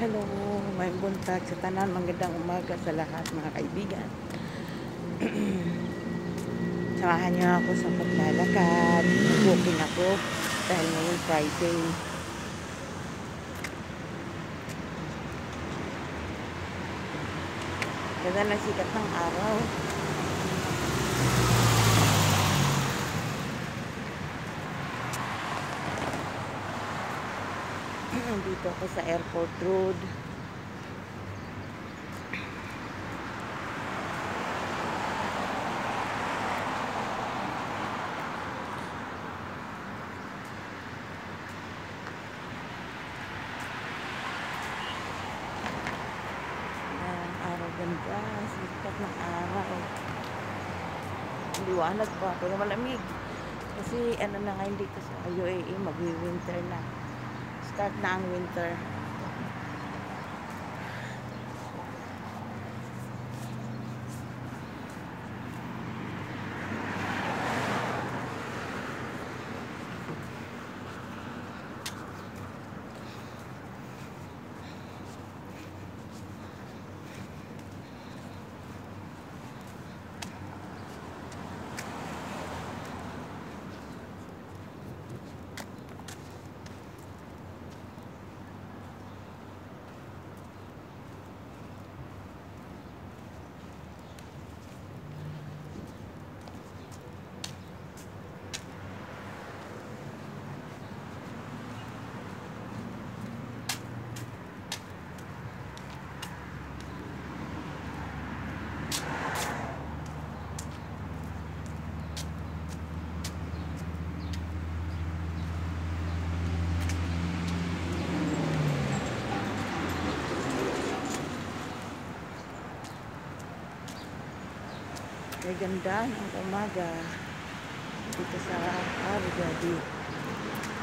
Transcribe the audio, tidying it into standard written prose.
Hello, may buntag sa tanan. Magandang umaga sa lahat mga kaibigan. Samahan niyo ako sa paglalakad. Walking ako dahil ngayon Friday. Ganda ng sikat ng araw. Dito ako sa Airport Road. Araw ganda, sikat ng araw. Liwanag pa, pero malamig. Kasi ano na ngayon dito sa UAE, mag-winter na. Start na ang winter. May ganda ng umaga dito sa Abu Dhabi.